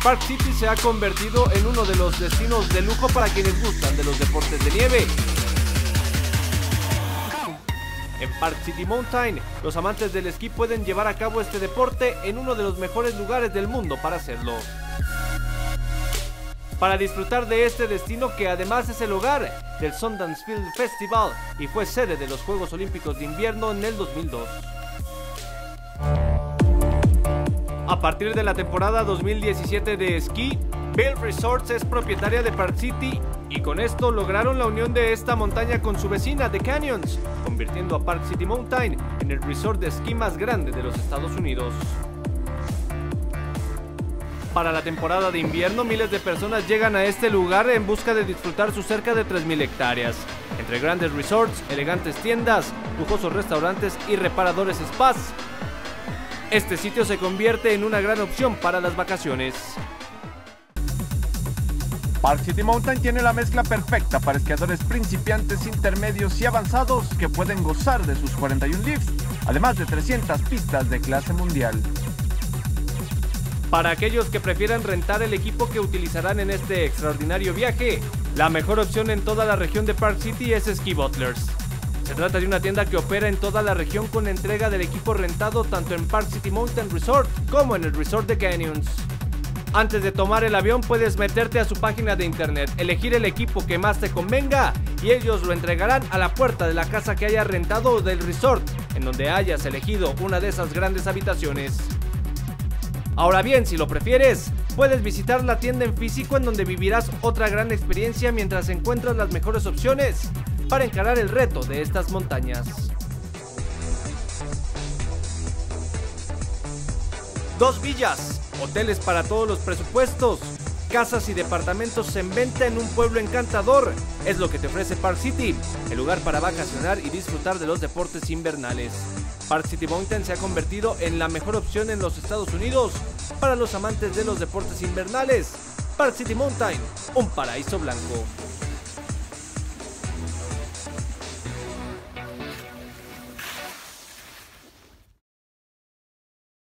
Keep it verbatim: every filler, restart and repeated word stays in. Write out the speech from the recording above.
Park City se ha convertido en uno de los destinos de lujo para quienes gustan de los deportes de nieve. En Park City Mountain, los amantes del esquí pueden llevar a cabo este deporte en uno de los mejores lugares del mundo para hacerlo. Para disfrutar de este destino, que además es el hogar del Sundance Film Festival y fue sede de los Juegos Olímpicos de Invierno en el dos mil dos. A partir de la temporada dos mil diecisiete de esquí, Vail Resorts es propietaria de Park City y con esto lograron la unión de esta montaña con su vecina The Canyons, convirtiendo a Park City Mountain en el resort de esquí más grande de los Estados Unidos. Para la temporada de invierno, miles de personas llegan a este lugar en busca de disfrutar sus cerca de tres mil hectáreas, entre grandes resorts, elegantes tiendas, lujosos restaurantes y reparadores spas. Este sitio se convierte en una gran opción para las vacaciones. Park City Mountain tiene la mezcla perfecta para esquiadores principiantes, intermedios y avanzados que pueden gozar de sus cuarenta y un lifts, además de trescientas pistas de clase mundial. Para aquellos que prefieran rentar el equipo que utilizarán en este extraordinario viaje, la mejor opción en toda la región de Park City es Ski Butlers. Se trata de una tienda que opera en toda la región con entrega del equipo rentado tanto en Park City Mountain Resort como en el Resort de Canyons. Antes de tomar el avión puedes meterte a su página de internet, elegir el equipo que más te convenga y ellos lo entregarán a la puerta de la casa que hayas rentado o del resort en donde hayas elegido una de esas grandes habitaciones. Ahora bien, si lo prefieres, puedes visitar la tienda en físico en donde vivirás otra gran experiencia mientras encuentras las mejores opciones para encarar el reto de estas montañas. Dos villas, hoteles para todos los presupuestos, casas y departamentos en venta en un pueblo encantador, es lo que te ofrece Park City, el lugar para vacacionar y disfrutar de los deportes invernales. Park City Mountain se ha convertido en la mejor opción en los Estados Unidos para los amantes de los deportes invernales. Park City Mountain, un paraíso blanco.